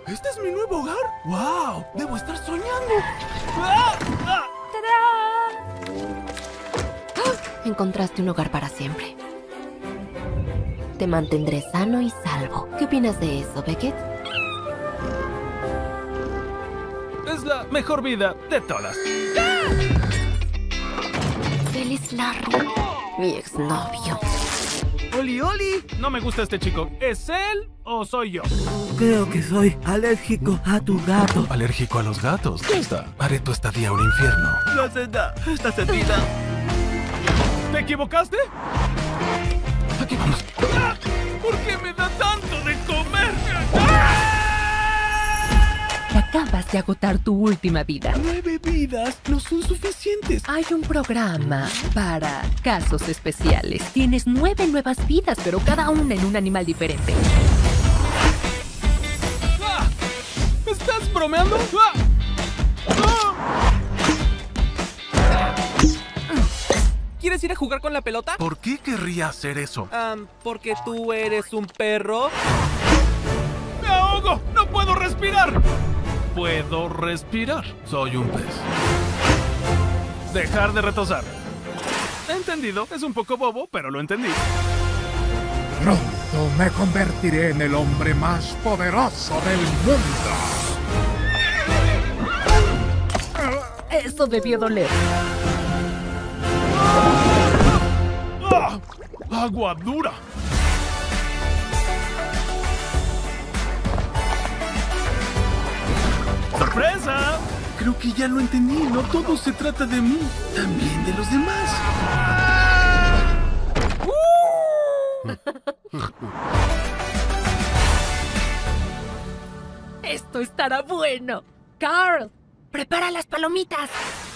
¿Este es mi nuevo hogar? ¡Wow! ¡Debo estar soñando! ¡Ah! ¡Ah! Encontraste un hogar para siempre. Te mantendré sano y salvo. ¿Qué opinas de eso, Beckett? Es la mejor vida de todas. Él es Larry, mi exnovio. ¡Oli, Oli! No me gusta este chico. ¿Es él o soy yo? Creo que soy alérgico a tu gato. ¿Alérgico a los gatos? Ya está. Haré tu estadía un infierno. La cena está servida. ¿Te equivocaste? Aquí vamos. ¡Ah! ¿Por qué me da tanto de comer? ¡Ah! Acabas de agotar tu última vida. 9 vidas no son suficientes. Hay un programa para casos especiales. Tienes 9 nuevas vidas, pero cada una en un animal diferente. ¡Ah! ¿Estás bromeando? ¡Ah! ¡Ah! ¿Quieres ir a jugar con la pelota? ¿Por qué querría hacer eso? Porque tú eres un perro. ¡Me ahogo! ¡No puedo respirar! Puedo respirar. Soy un pez. Dejar de retosar. Entendido. Es un poco bobo, pero lo entendí. Pronto me convertiré en el hombre más poderoso del mundo. Eso debió doler. ¡Ah! ¡Agua dura! ¡Sorpresa! Creo que ya lo entendí. No todo se trata de mí, también de los demás. Esto estará bueno. Carl, prepara las palomitas.